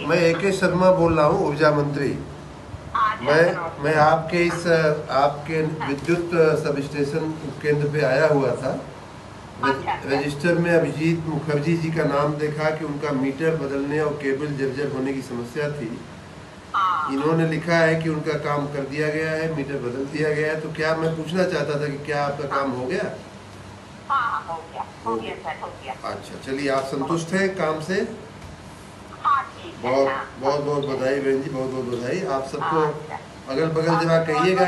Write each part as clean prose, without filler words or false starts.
मैं AK शर्मा बोल रहा हूँ, ऊर्जा मंत्री। मैं आपके विद्युत सब स्टेशन केंद्र पे आया हुआ था। रजिस्टर में अभिजीत मुखर्जी जी का नाम देखा कि उनका मीटर बदलने और केबल जर्जर होने की समस्या थी। इन्होंने लिखा है कि उनका काम कर दिया गया है, मीटर बदल दिया गया है। तो क्या मैं पूछना चाहता था कि क्या आपका काम हो गया? हो गया सर, हो गया। अच्छा, चलिए, आप संतुष्ट हैं काम से? बहुत बहुत बहुत बधाई बहन जी, बहुत बहुत बधाई। आप सबको अगल बगल जरा कहिएगा।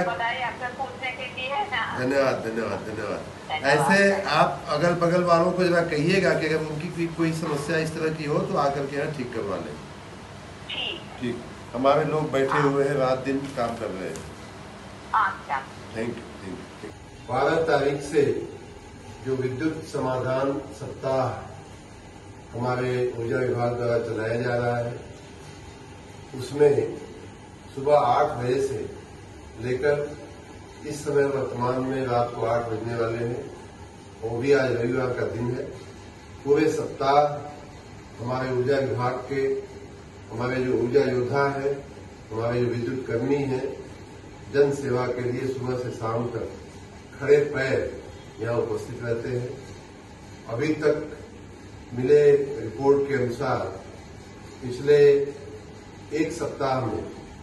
धन्यवाद धन्यवाद धन्यवाद। ऐसे आप अगल बगल वालों को जरा कहिएगा कि अगर उनकी कोई समस्या इस तरह की हो तो आकर के यहाँ ठीक करवा लें। ठीक, हमारे लोग बैठे हुए हैं, रात दिन काम कर रहे हैं। Thank you. 12 तारीख से जो विद्युत समाधान सप्ताह हमारे ऊर्जा विभाग द्वारा चलाया जा रहा है, उसमें सुबह 8 बजे से लेकर इस समय वर्तमान में रात को 8 बजने वाले हैं, वो भी आज रविवार का दिन है। पूरे सप्ताह हमारे ऊर्जा विभाग के हमारे जो ऊर्जा योद्धा है, हमारे जो विद्युत कर्मी हैं, जन सेवा के लिए सुबह से शाम तक खड़े पैर यहाँ उपस्थित रहते हैं। अभी तक मिले रिपोर्ट के अनुसार पिछले एक सप्ताह में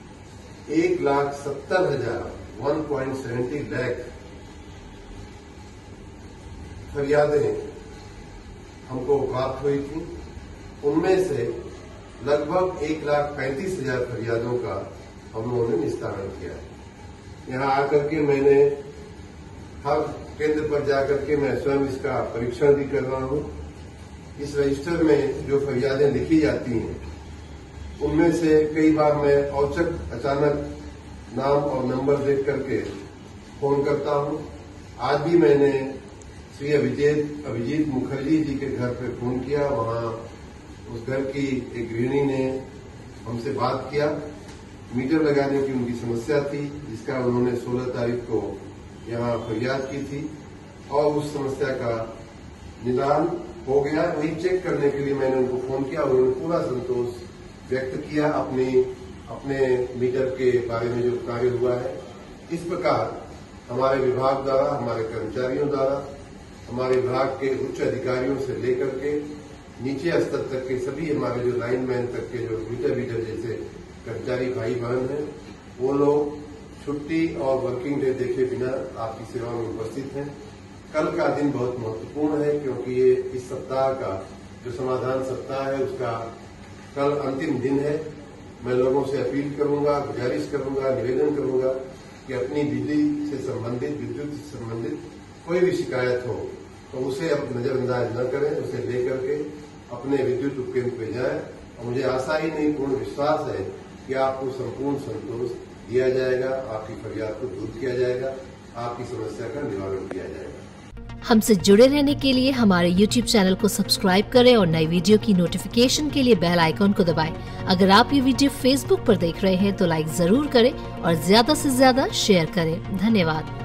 1,70,000 1.70 लाख फरियादें हमको प्राप्त हुई थी। उनमें से लगभग 1,35,000 फरियादों का हम लोगों ने निस्तारण किया। यहाँ आकर के मैंने हर केंद्र पर जाकर के मैं स्वयं इसका परीक्षण भी कर रहा हूँ। इस रजिस्टर में जो फरियादें लिखी जाती हैं, उनमें से कई बार मैं औचक अचानक नाम और नंबर देख करके फोन करता हूँ। आज भी मैंने श्री अभिजीत मुखर्जी जी के घर पे फोन किया। वहाँ उस घर की एक गृहिणी ने हमसे बात किया। मीटर लगाने की उनकी समस्या थी, जिसका उन्होंने 16 तारीख को यहाँ फरियाद की थी और उस समस्या का निदान हो गया। वही चेक करने के लिए मैंने उनको फोन किया। उन्होंने पूरा संतोष व्यक्त किया अपने मीटर के बारे में जो कार्य हुआ है। इस प्रकार हमारे विभाग द्वारा, हमारे कर्मचारियों द्वारा, हमारे विभाग के उच्च अधिकारियों से लेकर के नीचे स्तर तक के सभी हमारे जो लाइनमैन तक के जो मीटर जैसे कर्मचारी भाई बहन हैं, वो लोग छुट्टी और वर्किंग डे देखे बिना आपकी सेवा में उपस्थित हैं। कल का दिन बहुत महत्वपूर्ण है, क्योंकि ये इस सप्ताह का जो समाधान सप्ताह है, उसका कल अंतिम दिन है। मैं लोगों से अपील करूंगा, गुजारिश करूंगा, निवेदन करूंगा कि अपनी बिजली से संबंधित, विद्युत से संबंधित कोई भी शिकायत हो तो उसे अब नजरअंदाज न करें, उसे लेकर के अपने विद्युत उपकेंद्र पे जाएं। और मुझे आशा ही नहीं, पूर्ण विश्वास है कि आपको संपूर्ण संतोष दिया जाएगा, आपकी फरियाद को दूर किया जाएगा, आपकी समस्या का निवारण किया जाएगा। हमसे जुड़े रहने के लिए हमारे YouTube चैनल को सब्सक्राइब करें और नई वीडियो की नोटिफिकेशन के लिए बेल आइकॉन को दबाएं। अगर आप ये वीडियो Facebook पर देख रहे हैं तो लाइक जरूर करें और ज्यादा से ज्यादा शेयर करें। धन्यवाद।